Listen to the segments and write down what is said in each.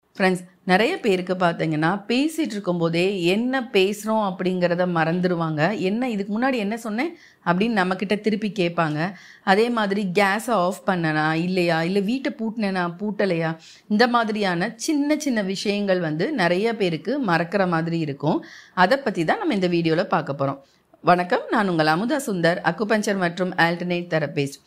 Friends, நிறைய பேருக்கு பார்த்தீங்கன்னா பேசிகிட்டு இருக்கும்போதே என்ன பேசுகிறோம் அப்படிங்கிறத மறந்துடுவாங்க. என்ன இதுக்கு முன்னாடி என்ன சொன்னேன் அப்படின்னு நம்மக்கிட்ட திருப்பி கேட்பாங்க. அதே மாதிரி கேஸை ஆஃப் பண்ணனா இல்லையா, இல்லை வீட்டை பூட்டினேனா பூட்டலையா, இந்த மாதிரியான சின்ன சின்ன விஷயங்கள் நிறைய பேருக்கு மறக்கிற மாதிரி இருக்கும். அதை பற்றி தான் நம்ம இந்த வீடியோவில் பார்க்க போகிறோம். வணக்கம், நான் உங்கள் அமுதா சுந்தர், அக்குபஞ்சர் மற்றும் ஆல்டர்னேட் தெரபிஸ்ட்.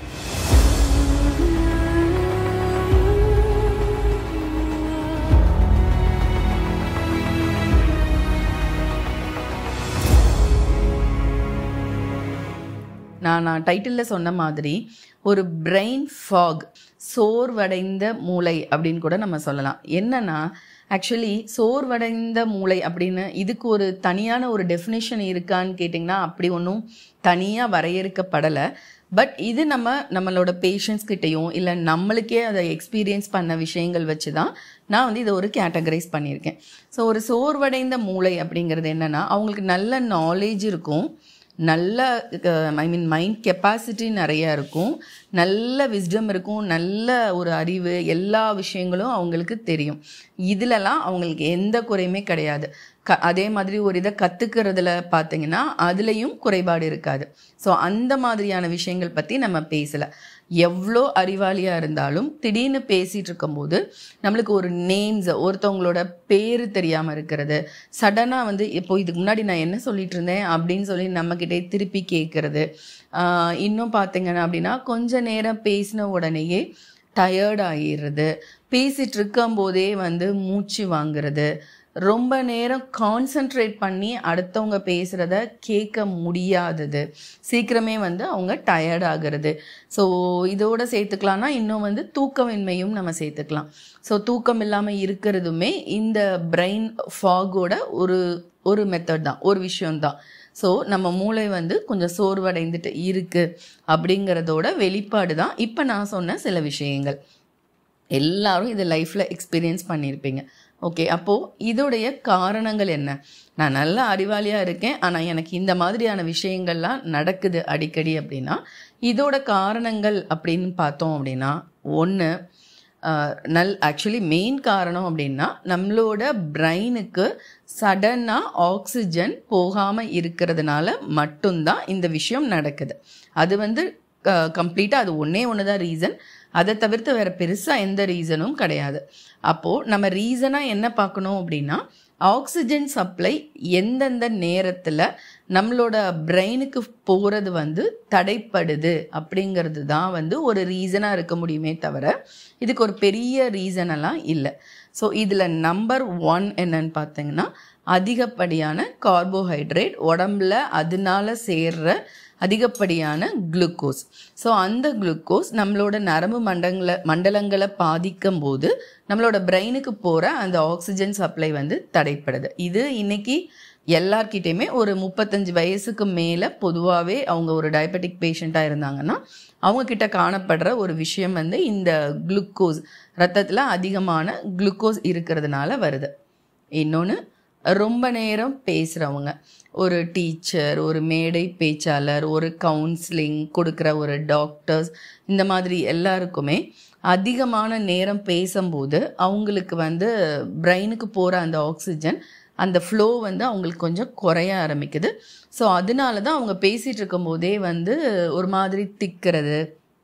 நான் டைட்டிலில் சொன்ன மாதிரி ஒரு பிரெயின் ஃபாக், சோர்வடைந்த மூளை அப்படின்னு கூட நம்ம சொல்லலாம். என்னன்னா ஆக்சுவலி சோர்வடைந்த மூளை அப்படின்னு இதுக்கு ஒரு தனியான ஒரு டெஃபினேஷன் இருக்கான்னு கேட்டிங்கன்னா அப்படி ஒன்றும் தனியாக வரையறுக்கப்படலை. பட் இது நம்மளோட பேஷண்ட்ஸ் கிட்டேயும் இல்லை நம்மளுக்கே அதை எக்ஸ்பீரியன்ஸ் பண்ண விஷயங்கள் வச்சு தான் நான் இதை ஒரு கேட்டகரைஸ் பண்ணியிருக்கேன். ஸோ ஒரு சோர்வடைந்த மூளை அப்படிங்கிறது என்னென்னா, அவங்களுக்கு நல்ல நாலேஜ் இருக்கும், நல்ல மைண்ட் கெப்பாசிட்டி நிறையா இருக்கும், நல்ல விஸ்டம் இருக்கும், நல்ல ஒரு அறிவு, எல்லா விஷயங்களும் அவங்களுக்கு தெரியும். இதிலலாம் அவங்களுக்கு எந்த குறையுமே கிடையாது. அதே மாதிரி ஒரு இதை கற்றுக்கிறதுல பார்த்தீங்கன்னா அதுலேயும் குறைபாடு இருக்காது. ஸோ அந்த மாதிரியான விஷயங்கள் பற்றி நம்ம பேசலை. எவ்வளோ அறிவாளியாக இருந்தாலும் திடீர்னு பேசிகிட்டு இருக்கும்போது நம்மளுக்கு ஒரு நேம்ஸ், ஒருத்தவங்களோட பேர் தெரியாமல் இருக்கிறது, சடனாக இப்போ இதுக்கு முன்னாடி நான் என்ன சொல்லிட்டு இருந்தேன் அப்படின்னு சொல்லி நம்மக்கிட்டே திருப்பி கேட்குறது, இன்னும் பார்த்தீங்கன்னா அப்படின்னா கொஞ்ச நேரம் பேசின உடனேயே டயர்ட் ஆகிடுறது, பேசிகிட்டு இருக்கும்போதே மூச்சு வாங்குறது, ரொம்ப நேரம் கான்சென்ட்ரேட் பண்ணி அடுத்தவங்க பேசுகிறத கேட்க முடியாதது, சீக்கிரமே அவங்க டயர்ட் ஆகிறது. ஸோ இதோட சேர்த்துக்கலாம்னா இன்னும் தூக்கமின்மையும் நம்ம சேர்த்துக்கலாம். ஸோ தூக்கம் இல்லாமல் இருக்கிறதுமே இந்த பிரெயின் ஃபாகோட ஒரு மெத்தட் தான், ஒரு விஷயம்தான். ஸோ நம்ம மூளை கொஞ்சம் சோர்வடைந்துட்டு இருக்குது அப்படிங்கிறதோட வெளிப்பாடு தான் இப்போ நான் சொன்ன சில விஷயங்கள். எல்லாரும் இதை லைஃப்பில் எக்ஸ்பீரியன்ஸ் பண்ணியிருப்பீங்க. ஓகே, அப்போது இதோடைய காரணங்கள் என்ன? நான் நல்ல அறிவாளியாக இருக்கேன், ஆனால் எனக்கு இந்த மாதிரியான விஷயங்கள்லாம் நடக்குது அடிக்கடி அப்படின்னா இதோட காரணங்கள் அப்படின்னு பார்த்தோம் அப்படின்னா, ஒன்று ஆக்சுவலி மெயின் காரணம் அப்படின்னா நம்மளோட பிரெயினுக்கு சடனாக ஆக்சிஜன் போகாமல் இருக்கிறதுனால மட்டும்தான் இந்த விஷயம் நடக்குது. அது கம்ப்ளீட்டாக அது ஒன்று தான் ரீசன். அதை தவிர்த்து வேறு பெருசாக எந்த ரீசனும் கிடையாது. அப்போது நம்ம ரீசனாக என்ன பார்க்கணும் அப்படின்னா, ஆக்சிஜன் சப்ளை எந்தெந்த நேரத்தில் நம்மளோட பிரெயினுக்கு போகிறது தடைப்படுது அப்படிங்கிறது தான் ஒரு ரீசனாக இருக்க முடியுமே தவிர இதுக்கு ஒரு பெரிய ரீசனெல்லாம் இல்லை. ஸோ இதில் நம்பர் 1 என்னன்னு பார்த்தீங்கன்னா, அதிகப்படியான கார்போஹைட்ரேட், உடம்புல அதனால சேர்ற அதிகப்படியான குளுக்கோஸ். ஸோ அந்த குளுக்கோஸ் நம்மளோட நரம்பு மண்டலங்களை பாதிக்கும் போது நம்மளோட பிரெயினுக்கு போகிற அந்த ஆக்சிஜன் சப்ளை தடைப்படுது. இது இன்னைக்கு எல்லார்கிட்டையுமே ஒரு 35 வயசுக்கு மேலே பொதுவாகவே அவங்க ஒரு டயபெட்டிக் பேஷண்ட்டாக இருந்தாங்கன்னா அவங்கக்கிட்ட காணப்படுற ஒரு விஷயம் இந்த குளுக்கோஸ், ரத்தத்தில் அதிகமான குளுக்கோஸ் இருக்கிறதுனால வருது. இன்னொன்று, ரொம்ப நேரம் பேசுகிறவங்க, ஒரு டீச்சர், ஒரு மேடை பேச்சாளர், ஒரு கவுன்சிலிங் கொடுக்குற ஒரு டாக்டர்ஸ், இந்த மாதிரி எல்லாருக்குமே அதிகமான நேரம் பேசும்போது அவங்களுக்கு பிரெயினுக்கு போகிற அந்த ஆக்சிஜன், அந்த ஃப்ளோ அவங்களுக்கு கொஞ்சம் குறைய ஆரம்பிக்குது. ஸோ அதனால தான் அவங்க பேசிகிட்டு இருக்கும்போதே ஒரு மாதிரி திக்கிறது,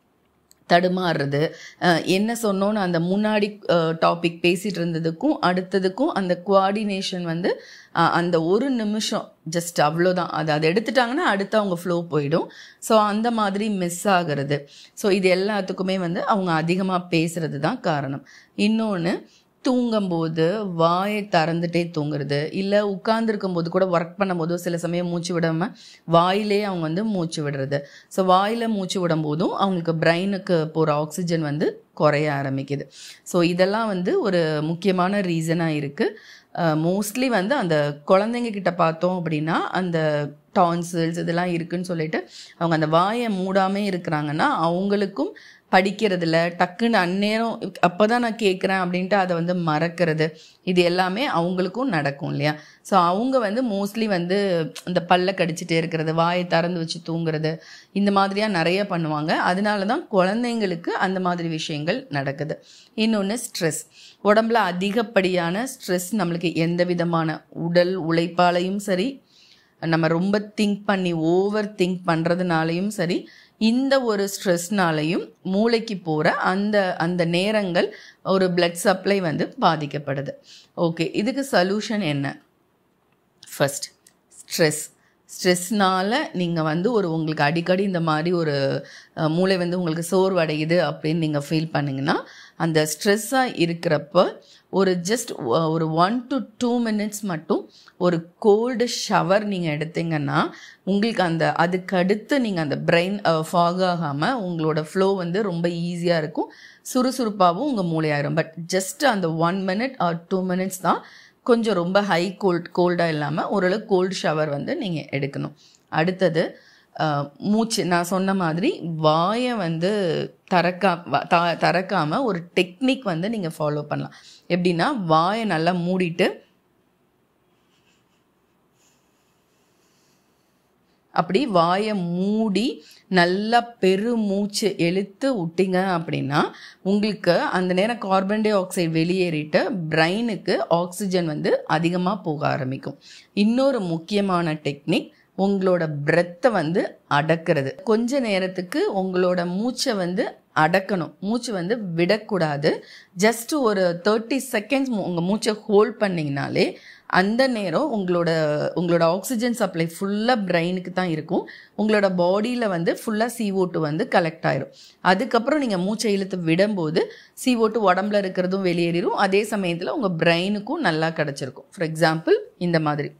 தடுமாறுறது, என்ன சொன்னோன்னு அந்த முன்னாடி டாபிக் பேசிகிட்டு இருந்ததுக்கும் அடுத்ததுக்கும் அந்த கோஆர்டினேஷன் அந்த ஒரு நிமிஷம் ஜஸ்ட் அவ்வளோதான், அதை எடுத்துட்டாங்கன்னா அடுத்து அவங்க ஃப்ளோ போயிடும். ஸோ அந்த மாதிரி மிஸ் ஆகிறது. ஸோ இது எல்லாத்துக்குமே அவங்க அதிகமாக பேசுகிறது தான் காரணம். இன்னொன்று, தூங்கும்போது வாயை திறந்துட்டே தூங்குறது, இல்லை உட்கார்ந்துருக்கும் போது கூட ஒர்க் பண்ணும்போது சில சமயம் மூச்சு விடாமல் வாயிலே அவங்க மூச்சு விடுறது. ஸோ வாயில் மூச்சு விடும்போதும் அவங்களுக்கு பிரெயினுக்கு போகிற ஆக்சிஜன் குறைய ஆரம்பிக்குது. ஸோ இதெல்லாம் ஒரு முக்கியமான ரீசனாக இருக்குது. மோஸ்ட்லி அந்த குழந்தைங்க கிட்ட பார்த்தோம் அப்படின்னா அந்த டான்சில்ஸ் இதெல்லாம் இருக்குன்னு சொல்லிட்டு அவங்க அந்த வாயை மூடாமல் இருக்கிறாங்கன்னா அவங்களுக்கும் படிக்கிறதுல டக்குன்னு அந்நேரம் அப்போ தான் நான் கேட்குறேன் அப்படின்ட்டு அதை வந்து மறக்கிறது, இது எல்லாமே அவங்களுக்கும் நடக்கும் இல்லையா. ஸோ அவங்க வந்து மோஸ்ட்லி வந்து இந்த பல்ல கடிச்சிட்டே இருக்கிறது, வாயை திறந்து வச்சு தூங்குறது, இந்த மாதிரியாக நிறைய பண்ணுவாங்க. அதனால தான் குழந்தைங்களுக்கு அந்த மாதிரி விஷயங்கள் நடக்குது. இன்னொன்று ஸ்ட்ரெஸ். உடம்புல அதிகப்படியான ஸ்ட்ரெஸ் நம்மளுக்கு எந்த விதமான உடல் உழைப்பாலையும் சரி, நம்ம ரொம்ப திங்க் பண்ணி ஓவர் திங்க் பண்ணுறதுனாலையும் சரி, இந்த ஒரு ஸ்ட்ரெஸ்னாலையும் மூளைக்கு போகிற அந்த நேரங்கள் ஒரு பிளட் சப்ளை வந்து பாதிக்கப்படுது. ஓகே, இதுக்கு சொல்யூஷன் என்ன? ஃபர்ஸ்ட் ஸ்ட்ரெஸ்னால் நீங்கள் வந்து உங்களுக்கு அடிக்கடி இந்த மாதிரி ஒரு மூளை வந்து உங்களுக்கு சோர்வடையுது அப்படின்னு நீங்கள் ஃபீல் பண்ணிங்கன்னா, அந்த ஸ்ட்ரெஸ்ஸாக இருக்கிறப்ப ஜஸ்ட் ஒரு 1 to 2 minutes மட்டும் ஒரு கோல்டு ஷவர் நீங்கள் எடுத்தீங்கன்னா உங்களுக்கு அதுக்கடுத்து நீங்கள் அந்த பிரெயின் ஃபாக் ஆகாமல் உங்களோட ஃப்ளோ வந்து ரொம்ப ஈஸியாக இருக்கும், சுறுசுறுப்பாகவும் உங்கள் மூளையாயிரும். பட் ஜஸ்ட் அந்த 1 minute or 2 minutes தான் கொஞ்சம் ரொம்ப ஹை கோல்டாக இல்லாமல் ஓரளவு கோல்டு ஷவர் வந்து நீங்கள் எடுக்கணும். அடுத்தது மூச்சு. நான் சொன்ன மாதிரி வாயை வந்து திறக்காமல் ஒரு டெக்னிக் வந்து நீங்கள் ஃபாலோ பண்ணலாம். எப்படின்னா, வாயை நல்லா மூடிட்டு அப்படி வாயை மூடி நல்லா பெருமூச்சு இழுத்து விட்டீங்க அப்படின்னா உங்களுக்கு அந்த நேரம் கார்பன் டை ஆக்சைடு வெளியேறிட்டு பிரெயினுக்கு ஆக்சிஜன் வந்து அதிகமாக போக ஆரம்பிக்கும். இன்னொரு முக்கியமான டெக்னிக், உங்களோட பிரெத்தை வந்து அடக்கிறது. கொஞ்ச நேரத்துக்கு உங்களோட மூச்சை வந்து அடக்கணும், மூச்சு வந்து விடக்கூடாது. ஜஸ்ட் ஒரு 30 seconds உங்கள் மூச்சை ஹோல்ட் பண்ணிங்கனாலே அந்த நேரம் உங்களோட ஆக்சிஜன் சப்ளை ஃபுல்லாக பிரெயினுக்கு தான் இருக்கும். உங்களோட பாடியில் வந்து ஃபுல்லாக CO2 வந்து கலெக்ட் ஆயிரும். அதுக்கப்புறம் நீங்கள் மூச்சை இழுத்து விடும்போது CO2 உடம்புல இருக்கிறதும் வெளியேறிடும். அதே சமயத்தில் உங்கள் பிரெயினுக்கும் நல்லா கிடச்சிருக்கும். ஃபார் எக்ஸாம்பிள் இந்த மாதிரி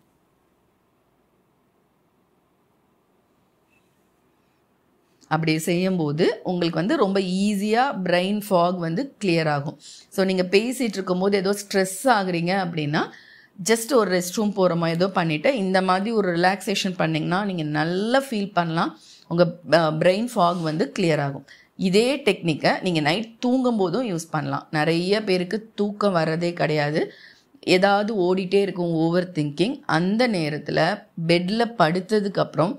அப்படி செய்யும்போது உங்களுக்கு வந்து ரொம்ப ஈஸியாக பிரெயின் ஃபாக் வந்து கிளியர் ஆகும். ஸோ நீங்கள் பேசிகிட்டு இருக்கும்போது ஏதோ ஸ்ட்ரெஸ் ஆகுறீங்க அப்படின்னா ஜஸ்ட் ஒரு ரெஸ்ட் ரூம் போகிறோமா ஏதோ பண்ணிவிட்டு இந்த மாதிரி ஒரு ரிலாக்ஸேஷன் பண்ணிங்கன்னா நீங்கள் நல்லா ஃபீல் பண்ணலாம், உங்கள் பிரெயின் ஃபாக் வந்து கிளியர் ஆகும். இதே டெக்னிக்கை நீங்கள் நைட் தூங்கும் போதும் யூஸ் பண்ணலாம். நிறைய பேருக்கு தூக்கம் வர்றதே கிடையாது, ஏதாவது ஓடிட்டே இருக்கும், ஓவர் திங்கிங். அந்த நேரத்தில் பெட்டில் படுத்ததுக்கப்புறம்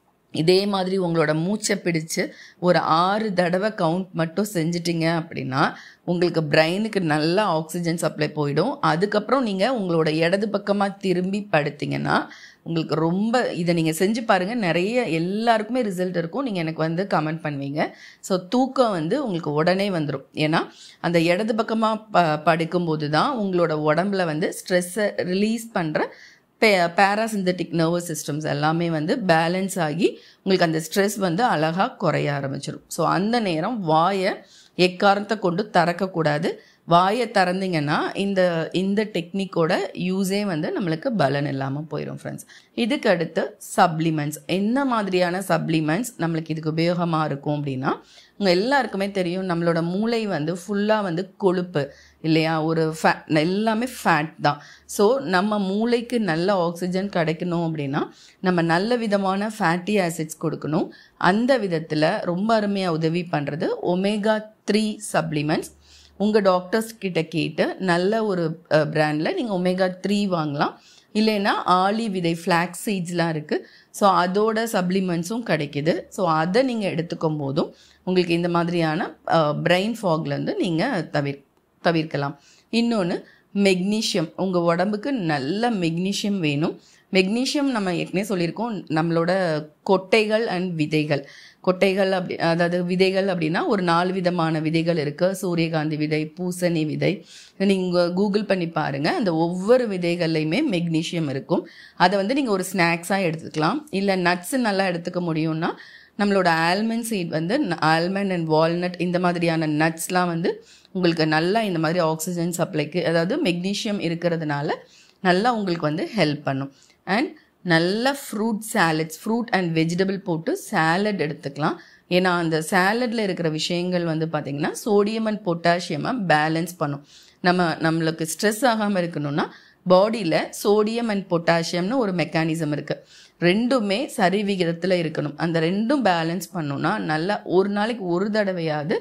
இதே மாதிரி உங்களோட மூச்சை பிடிச்சு ஒரு 6 தடவை கவுண்ட் மட்டும் செஞ்சிட்டிங்க அப்படின்னா உங்களுக்கு பிரெயினுக்கு நல்லா ஆக்சிஜன் சப்ளை போயிடும். அதுக்கப்புறம் நீங்கள் உங்களோட இடது பக்கமாக திரும்பி படுத்திங்கன்னா உங்களுக்கு ரொம்ப இதை நீங்கள் செஞ்சு பாருங்கள், நிறைய எல்லாருக்குமே ரிசல்ட் இருக்கும். நீங்கள் எனக்கு வந்து கமெண்ட் பண்ணுவீங்க. ஸோ தூக்கம் வந்து உங்களுக்கு உடனே வந்துடும். ஏன்னா அந்த இடது பக்கமாக படுக்கும்போது தான் உங்களோட உடம்புல வந்து ஸ்ட்ரெஸ்ஸை ரிலீஸ் பண்ணுற பேராசிந்தட்டிக் நர்வஸ் சிஸ்டம்ஸ் எல்லாமே வந்து பேலன்ஸ் ஆகி உங்களுக்கு அந்த ஸ்ட்ரெஸ் வந்து அழகாக குறைய ஆரம்பிச்சிடும். ஸோ அந்த நேரம் வாயை எக்காரணத்தை கொண்டு திறக்கக்கூடாது. வாயை திறந்தீங்கன்னா இந்த டெக்னிக்கோட யூஸே வந்து நம்மளுக்கு பலன் இல்லாமல் போயிடும் ஃப்ரெண்ட்ஸ். இதுக்கு அடுத்து சப்ளிமெண்ட்ஸ். என்ன மாதிரியான சப்ளிமெண்ட்ஸ் நம்மளுக்கு இதுக்கு உபயோகமாக இருக்கும் அப்படின்னா, உங்கள் எல்லாருக்குமே தெரியும் நம்மளோட மூளை வந்து ஃபுல்லாக வந்து கொழுப்பு இல்லையா, எல்லாமே ஃபேட் தான். ஸோ நம்ம மூளைக்கு நல்ல ஆக்சிஜன் கிடைக்கணும் அப்படின்னா நம்ம நல்ல விதமான ஃபேட்டி ஆசிட்ஸ் கொடுக்கணும். அந்த விதத்தில் ரொம்ப அருமையாக உதவி பண்ணுறது ஒமேகா 3 சப்ளிமெண்ட்ஸ். உங்கள் டாக்டர்ஸ் கிட்ட கேட்டு நல்ல ஒரு பிராண்டில் நீங்கள் ஒமேகா 3 வாங்கலாம். இல்லைன்னா ஆலி விதை ஃப்ளாக்ஸ் சீட்ஸ்லாம் இருக்குது. ஸோ அதோட சப்ளிமெண்ட்ஸும் கிடைக்கிது. ஸோ அதை நீங்கள் எடுத்துக்கும் போதும் உங்களுக்கு இந்த மாதிரியான பிரெயின் ஃபாக்லேருந்து நீங்கள் தவிர்க்கலாம். இன்னொன்று மெக்னீஷியம். உங்கள் உடம்புக்கு நல்ல மெக்னீஷியம் வேணும். மெக்னீஷியம் நம்ம ஏற்கனவே சொல்லியிருக்கோம், நம்மளோட கொட்டைகள் அண்ட் விதைகள். கொட்டைகள் அதாவது விதைகள் அப்படின்னா ஒரு 4 விதமான விதைகள் இருக்குது. சூரியகாந்தி விதை, பூசணி விதை. நீங்கள் கூகுள் பண்ணி பாருங்கள், அந்த ஒவ்வொரு விதைகள்லையுமே மெக்னீஷியம் இருக்கும். அதை வந்து நீங்கள் ஒரு ஸ்நாக்ஸாக எடுத்துக்கலாம். இல்லை நட்ஸு நல்லா எடுத்துக்க முடியும்னா நம்மளோட ஆல்மண்ட் சீட் வந்து ஆல்மண்ட் அண்ட் வால்நட் இந்த மாதிரியான நட்ஸ்லாம் வந்து உங்களுக்கு நல்லா இந்த மாதிரி ஆக்சிஜன் சப்ளைக்கு, அதாவது மெக்னீஷியம் இருக்கிறதுனால நல்லா உங்களுக்கு வந்து ஹெல்ப் பண்ணும். அண்ட் நல்ல fruit salads, fruit and vegetable போட்டு சாலட் எடுத்துக்கலாம். ஏன்னா அந்த சாலடில் இருக்கிற விஷயங்கள் வந்து பார்த்திங்கன்னா சோடியம் அண்ட் பொட்டாசியமை பேலன்ஸ் பண்ணும். நம்மளுக்கு ஸ்ட்ரெஸ் ஆகாமல் இருக்கணும்னா பாடியில் சோடியம் அண்ட் பொட்டாசியம்னு ஒரு மெக்கானிசம் இருக்குது. ரெண்டுமே சரி விகிதத்தில் இருக்கணும். அந்த ரெண்டும் பேலன்ஸ் பண்ணோன்னா நல்லா ஒரு நாளைக்கு ஒரு தடவையாவது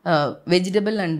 வெஜிடபிள் அண்ட்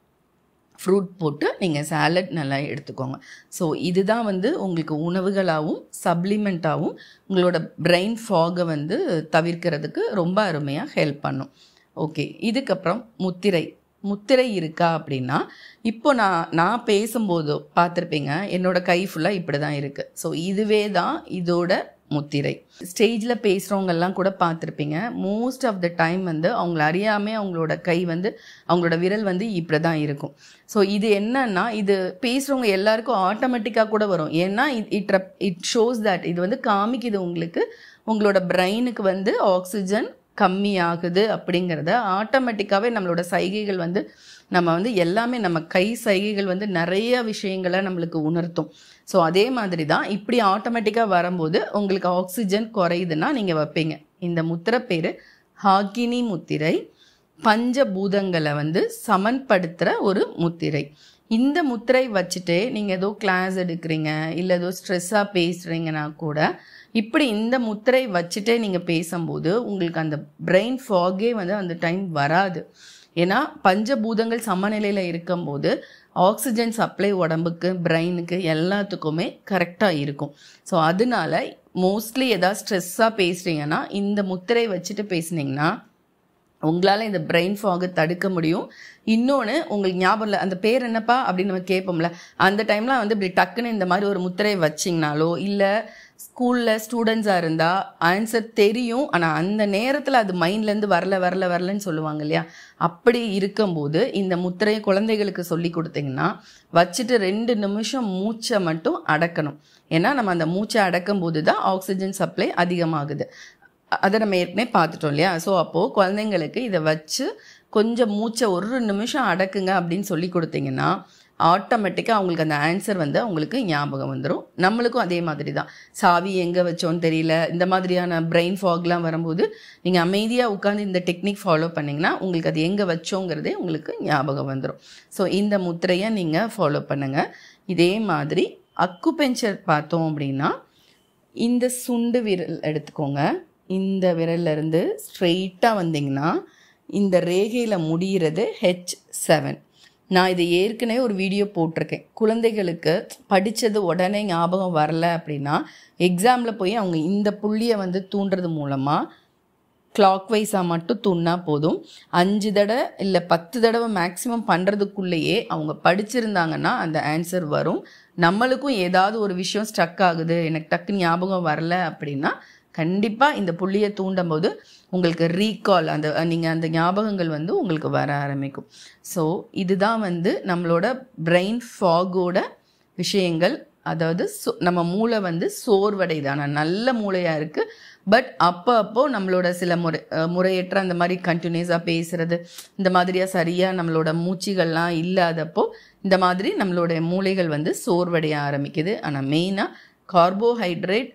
ஃப்ரூட் போட்டு நீங்கள் சாலட் நல்லா எடுத்துக்கோங்க. ஸோ இதுதான் வந்து உங்களுக்கு உணவுகளாகவும் சப்ளிமெண்ட்டாகவும் உங்களோட பிரெயின் ஃபாகை வந்து தவிர்க்கிறதுக்கு ரொம்ப அருமையாக ஹெல்ப் பண்ணும். ஓகே, இதுக்கப்புறம் முத்திரை இருக்கா அப்படின்னா, இப்போ நான் பேசும்போது பார்த்துருப்பீங்க என்னோடய கை ஃபுல்லாக இப்படி தான் இருக்குது. ஸோ இதுவே தான் இதோட முத்திரை. ஸ்டேஜில் பேசுகிறவங்கெல்லாம் கூட பார்த்துருப்பீங்க, மோஸ்ட் ஆஃப் த டைம் வந்து அவங்கள அறியாமல் அவங்களோட கை வந்து அவங்களோட விரல் வந்து இப்படி தான் இருக்கும். ஸோ இது என்னன்னா, இது பேசுகிறவங்க எல்லாருக்கும் ஆட்டோமேட்டிக்காக கூட வரும். ஏன்னா இட் ஷோஸ் தட் இது வந்து காமிக்குது உங்களுக்கு உங்களோட பிரெயினுக்கு வந்து ஆக்சிஜன் கம்மியாகுது அப்படிங்கிறத. ஆட்டோமேட்டிக்காகவே நம்மளோட சைகைகள் வந்து நம்ம வந்து எல்லாமே நம்ம கை சைகைகள் வந்து நிறைய விஷயங்களை நம்மளுக்கு உணர்த்தும். ஸோ அதே மாதிரி தான் இப்படி ஆட்டோமேட்டிக்காக வரும்போது உங்களுக்கு ஆக்சிஜன் குறையுதுன்னா நீங்கள் வைப்பீங்க. இந்த முத்திரை பேர் ஹாகினி முத்திரை. பஞ்சபூதங்களை வந்து சமன்படுத்துகிற ஒரு முத்திரை. இந்த முத்திரை வச்சுட்டு நீங்கள் ஏதோ கிளாஸ் எடுக்கிறீங்க, இல்லை ஏதோ ஸ்ட்ரெஸ்ஸாக பேசுகிறீங்கன்னா கூட இப்படி இந்த முத்திரை வச்சுட்டே நீங்கள் பேசும்போது உங்களுக்கு அந்த பிரெயின் ஃபாகே வந்து அந்த டைம் வராது. ஏன்னா பஞ்சபூதங்கள் சமநிலையில் இருக்கும்போது ஆக்சிஜன் சப்ளை உடம்புக்கு, பிரெயினுக்கு எல்லாத்துக்குமே கரெக்டாக இருக்கும். ஸோ அதனால மோஸ்ட்லி ஏதாவது ஸ்ட்ரெஸ்ஸாக பேசுகிறீங்கன்னா இந்த முத்திரை வச்சுட்டு பேசுனீங்கன்னா உங்களால் இந்த பிரெயின் ஃபாகை தடுக்க முடியும். இன்னொன்று, உங்களுக்கு ஞாபகம் இல்லை அந்த பேர் என்னப்பா அப்படின்னு நம்ம கேட்போம்ல, அந்த டைம்லாம் வந்து இப்படி டக்குன்னு இந்த மாதிரி ஒரு முத்திரை வச்சிங்கனாலோ, இல்லை ஸ்கூலில் ஸ்டூடெண்ட்ஸாக இருந்தால் ஆன்சர் தெரியும், ஆனால் அந்த நேரத்தில் அது மைண்ட்லேருந்து வரலன்னு சொல்லுவாங்க இல்லையா, அப்படி இருக்கும்போது இந்த முத்திரையை குழந்தைகளுக்கு சொல்லி கொடுத்தீங்கன்னா வச்சுட்டு 2 நிமிஷம் மூச்சை மட்டும் அடக்கணும். ஏன்னா நம்ம அந்த மூச்சை அடக்கும் போது தான் ஆக்சிஜன் சப்ளை அதிகமாகுது. அதை நம்ம ஏற்கனவே பார்த்துட்டோம் இல்லையா. ஸோ அப்போது குழந்தைங்களுக்கு இதை வச்சு கொஞ்சம் மூச்சை 1 நிமிஷம் அடக்குங்க அப்படின்னு சொல்லி கொடுத்தீங்கன்னா ஆட்டோமேட்டிக்காக அவங்களுக்கு அந்த ஆன்சர் வந்து அவங்களுக்கு ஞாபகம் வந்துடும். நம்மளுக்கும் அதே மாதிரி தான், சாவி எங்கே வச்சோன்னு தெரியல, இந்த மாதிரியான பிரெயின் ஃபாக்லாம் வரும்போது நீங்கள் அமைதியாக உட்காந்து இந்த டெக்னிக் ஃபாலோ பண்ணிங்கன்னா உங்களுக்கு அது எங்கே வச்சோங்கிறதே உங்களுக்கு ஞாபகம் வந்துடும். ஸோ இந்த முத்திரையை நீங்கள் ஃபாலோ பண்ணுங்கள். இதே மாதிரி அக்குபெஞ்சர் பார்த்தோம் அப்படின்னா, இந்த சுண்டு விரல் எடுத்துக்கோங்க. இந்த விரல்லேருந்து ஸ்ட்ரெயிட்டாக வந்தீங்கன்னா இந்த ரேகையில் முடிகிறது H7. நான் இது ஏற்கனவே ஒரு வீடியோ போட்டிருக்கேன். குழந்தைகளுக்கு படித்தது உடனே ஞாபகம் வரல அப்படின்னா எக்ஸாமில் போய் அவங்க இந்த புள்ளியை வந்து தூண்டுறது மூலமாக கிளாக் வைஸாக மட்டும் தூண்டினா போதும். 5 தடவை இல்லை 10 தடவை மேக்ஸிமம் பண்ணுறதுக்குள்ளேயே அவங்க படிச்சிருந்தாங்கன்னா அந்த ஆன்சர் வரும். நம்மளுக்கும் ஏதாவது ஒரு விஷயம் ஸ்ட்ரக் ஆகுது, எனக்கு டக்குன்னு ஞாபகம் வரல அப்படின்னா கண்டிப்பாக இந்த புள்ளியை தூண்டும் போது உங்களுக்கு ரீகால், நீங்கள் அந்த ஞாபகங்கள் வந்து உங்களுக்கு வர ஆரம்பிக்கும். ஸோ இதுதான் வந்து நம்மளோட பிரெயின் ஃபாகோட விஷயங்கள். அதாவது நம்ம மூளை வந்து சோர்வடையுது, ஆனால் நல்ல மூளையாக இருக்குது. பட் அப்போ நம்மளோட சில முறையற்ற அந்த மாதிரி கண்டினியூஸாக பேசுகிறது, இந்த மாதிரியாக சரியாக நம்மளோட மூச்சுகள்லாம் இல்லாதப்போ இந்த மாதிரி நம்மளோட மூளைகள் வந்து சோர்வடைய ஆரம்பிக்குது. ஆனால் மெயினாக கார்போஹைட்ரேட்,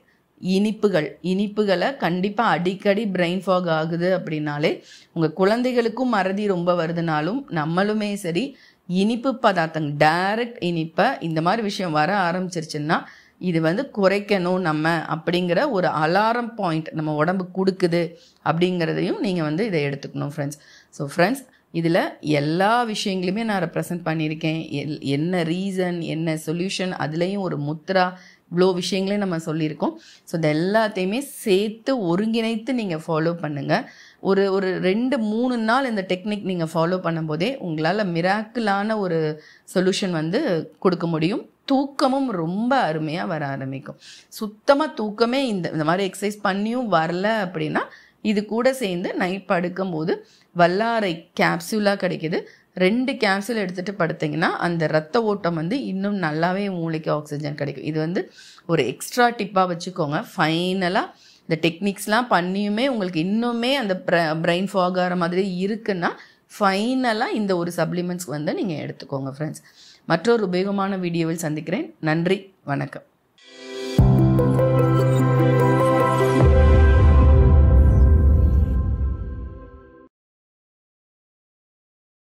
இனிப்புகளை கண்டிப்பாக அடிக்கடி பிரெயின் ஃபாக் ஆகுது அப்படின்னாலே, உங்கள் குழந்தைகளுக்கும் மறதி ரொம்ப வருதுனாலும் நம்மளுமே சரி, இனிப்பு பதார்த்தங்கள் டைரக்ட் இனிப்பை இந்த மாதிரி விஷயம் வர ஆரம்பிச்சிருச்சுன்னா இது வந்து குறைக்கணும் நம்ம அப்படிங்கிற ஒரு அலாரம் பாயிண்ட் நம்ம உடம்பு கொடுக்குது அப்படிங்கிறதையும் நீங்கள் வந்து இதை எடுத்துக்கணும் ஃப்ரெண்ட்ஸ். ஸோ ஃப்ரெண்ட்ஸ், இதில் எல்லா விஷயங்களையுமே நான் ரெப்ரசன்ட் பண்ணியிருக்கேன். என்ன ரீசன், என்ன சொல்யூஷன், அதுலேயும் ஒரு முத்ரா, இவ்வளோ விஷயங்களையும் நம்ம சொல்லியிருக்கோம். ஸோ இது எல்லாத்தையுமே சேர்த்து ஒருங்கிணைத்து நீங்கள் ஃபாலோ பண்ணுங்கள். ஒரு 2-3 நாள் இந்த டெக்னிக் நீங்கள் ஃபாலோ பண்ணும்போதே உங்களால் மிராக்கிளான ஒரு சொல்யூஷன் வந்து கொடுக்க முடியும். தூக்கமும் ரொம்ப அருமையாக வர ஆரம்பிக்கும். சுத்தமாக தூக்கமே இந்த மாதிரி எக்ஸசைஸ் பண்ணியும் வரல அப்படின்னா இது கூட சேர்ந்து நைட் படுக்கும்போது வல்லாரை கேப்சூலாக கிடைக்கிது. 2 கேப்சூல் எடுத்துகிட்டு படுத்திங்கன்னா அந்த ரத்த ஓட்டம் வந்து இன்னும் நல்லாவே மூளைக்கு ஆக்சிஜன் கிடைக்கும். இது வந்து ஒரு எக்ஸ்ட்ரா டிப்பாக வச்சுக்கோங்க. ஃபைனலாக இந்த டெக்னிக்ஸ்லாம் பண்ணியுமே உங்களுக்கு இன்னுமே அந்த பிரெயின் ஃபாக் ஆகிற மாதிரி இருக்குன்னா ஃபைனலாக இந்த ஒரு சப்ளிமெண்ட்ஸ் வந்து நீங்கள் எடுத்துக்கோங்க ஃப்ரெண்ட்ஸ். மற்றொரு உபயோகமான வீடியோவில் சந்திக்கிறேன். நன்றி, வணக்கம்.